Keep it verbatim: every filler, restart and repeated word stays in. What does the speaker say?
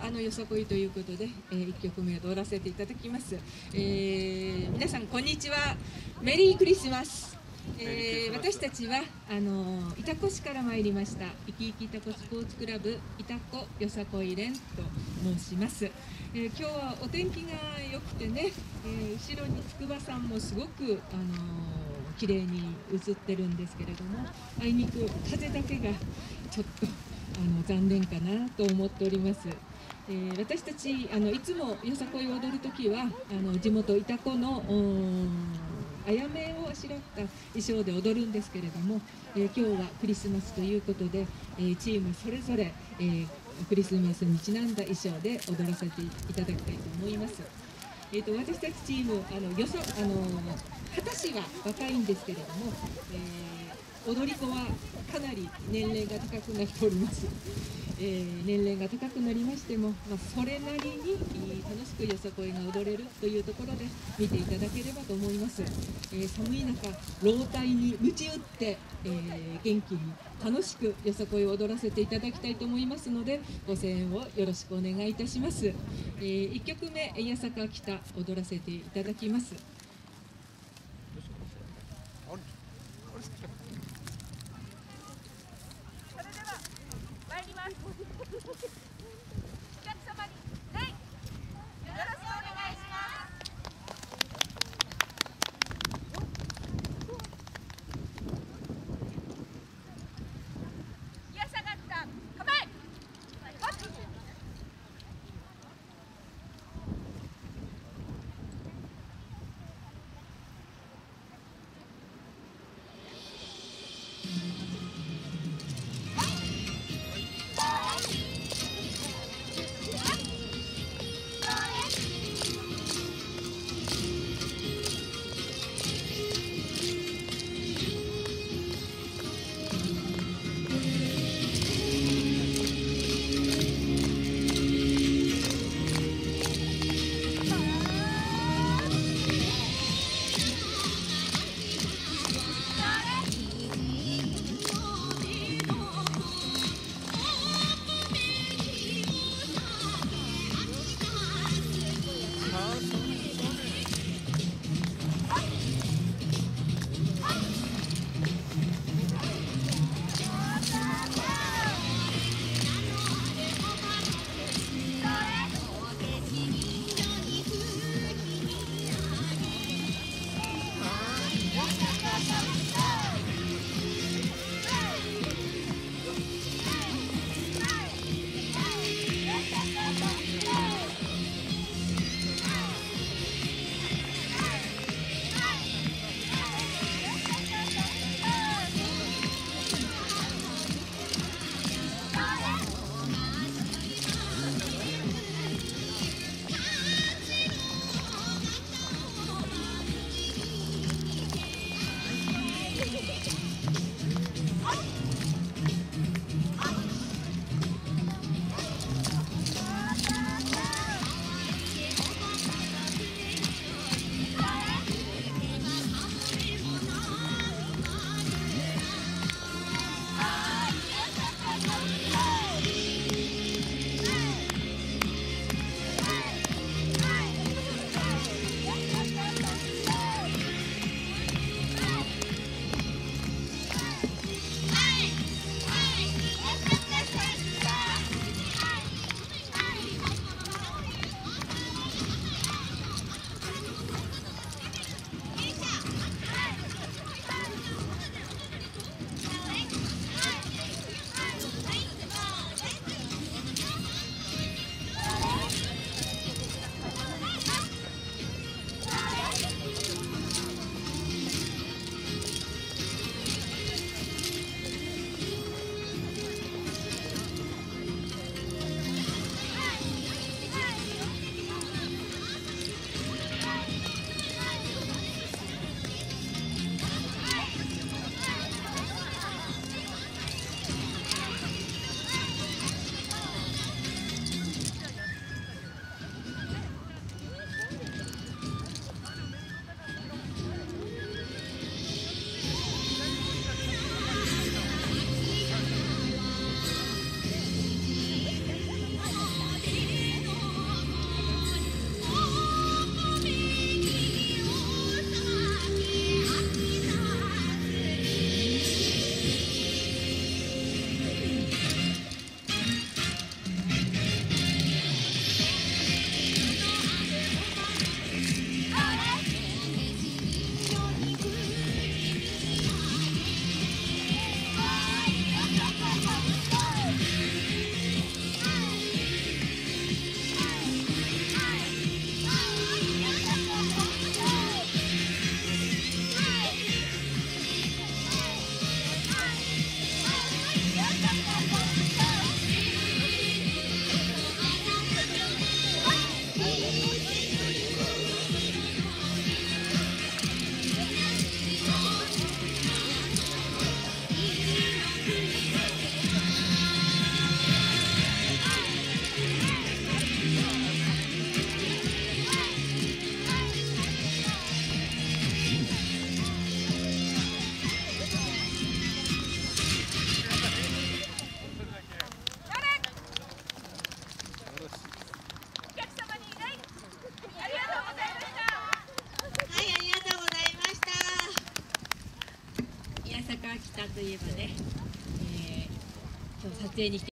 あのよさこいということで、えー、いっきょくめ踊らせていただきます。えー、皆さんこんにちは。メリークリスマス。えー、私たちはあの潮来市から参りました。いきいき潮来スポーツクラブ潮来よさこい連と申します。えー、今日はお天気が良くてね、えー、後ろに筑波山もすごくあの綺麗に映ってるんですけれども、あいにく風だけがちょっとあの残念かなと思っております。えー、私たちあのいつもよさこいを踊るときはあの地元潮来のあやめをあしらった衣装で踊るんですけれども、えー、今日はクリスマスということで、えー、チームそれぞれ、えー、クリスマスにちなんだ衣装で踊らせていただきたいと思います。えー、と私たちチームあのよそあの二十歳は若いんですけれども、えー、踊り子はかなり年齢が高くなっております。えー、年齢が高くなりましても、まあ、それなりに楽しくよさこいが踊れるというところで見ていただければと思います。えー、寒い中老体に鞭打って、えー、元気に楽しくよさこいを踊らせていただきたいと思いますので、ご声援をよろしくお願いいたします。えー、いっきょくめ八坂北踊らせていただきます。 さんといえばね、えー、今日撮影に来て